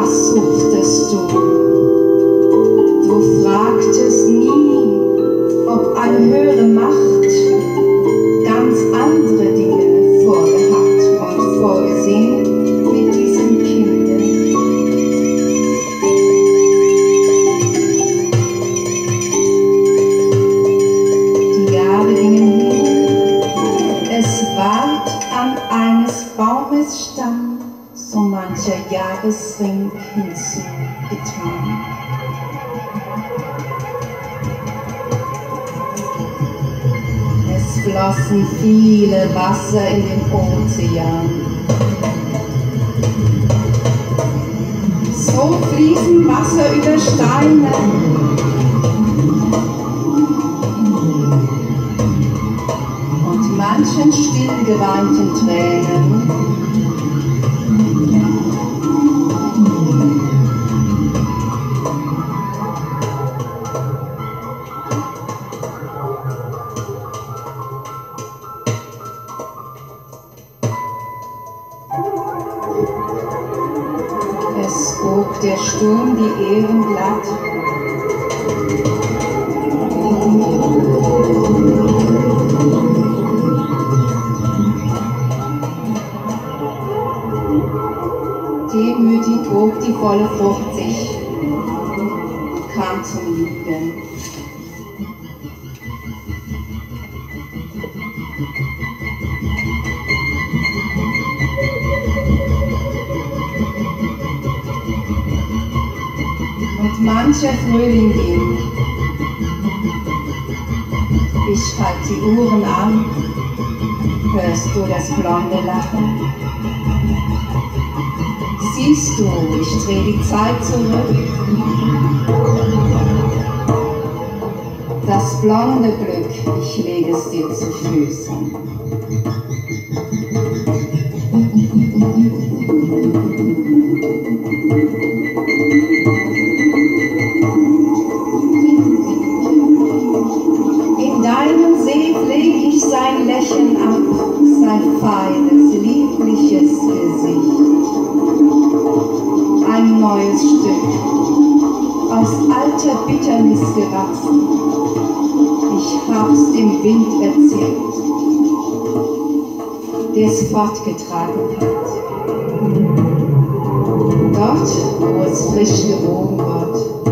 Was suchtest du? Du fragtest nie, ob eine höhere Macht ganz andere Dinge vorgehabt und vorgesehen mit diesem Kinde. Die Jahre gingen hin, es ward an eines Baumes Stamm so mancher Jahresring hinzugetan. Es flossen viele Wasser in den Ozean. So fließen Wasser über Steine. Und manchen stillgeweinten Tränen es bog der Sturm die Ähren glatt. Demütig bog die volle Frucht sich und kam zum Liegen. Und mancher Frühling ging. Ich halt die Uhren an, hörst du das blonde Lachen? Siehst du, ich dreh die Zeit zurück. Das blonde Glück, ich lege es dir zu Füßen. In deinem See pfleg ich sein Lächeln ab, sein feines, liebliches Gesicht. Ein neues Stück, aus alter Bitternis gewachsen. Ich hab's dem Wind erzählt, der's fortgetragen hat. Dort, wo es frisch gewogen wird,